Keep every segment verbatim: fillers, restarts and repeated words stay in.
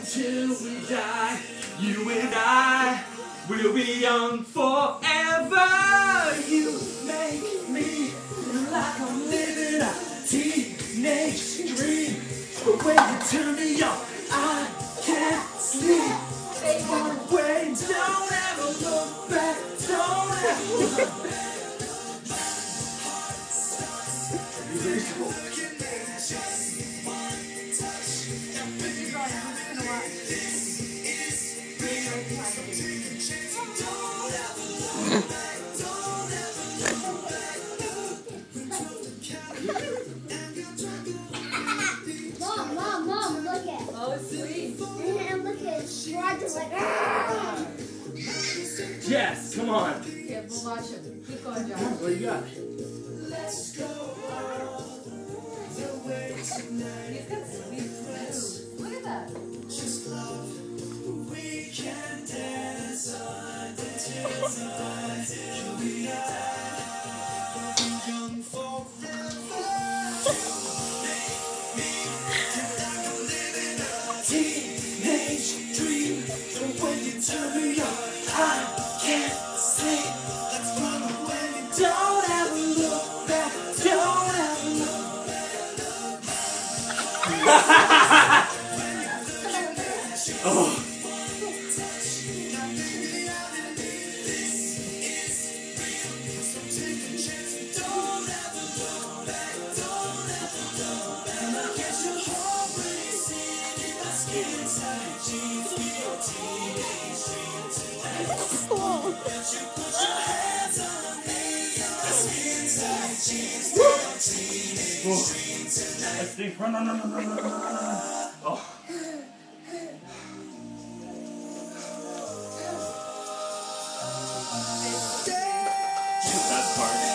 until we die. You and I will be young forever. You make me feel like I'm living a teenage dream. But when you turn me on, I can't sleep. Far away, don't ever look back, don't ever look back. Mom, mom, mom, look at. Oh, sweet. And look at Roger's like, ah! Yes, come on. Yeah, we'll watch him. Keep going, John. What do you got? Let's go the way tonight. He's got sweet moves. Look at that. Just love. We can dance on the till we are young forever. Make me feel like I'm living a teenage dream. But when you turn me on, I can't sleep. Let's run away. Don't ever look back. Don't ever look back. Oh. Let's do run, run, run, run, run, run, run. Oh. That part.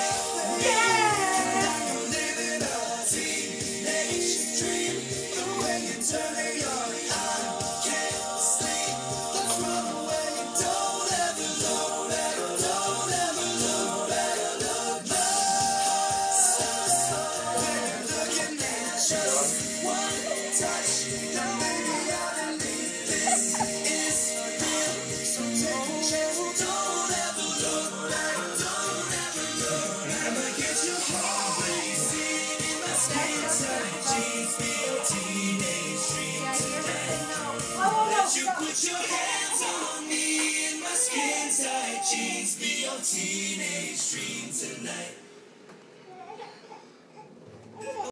You put your hands on me in my skin tight jeans, be your teenage dream tonight.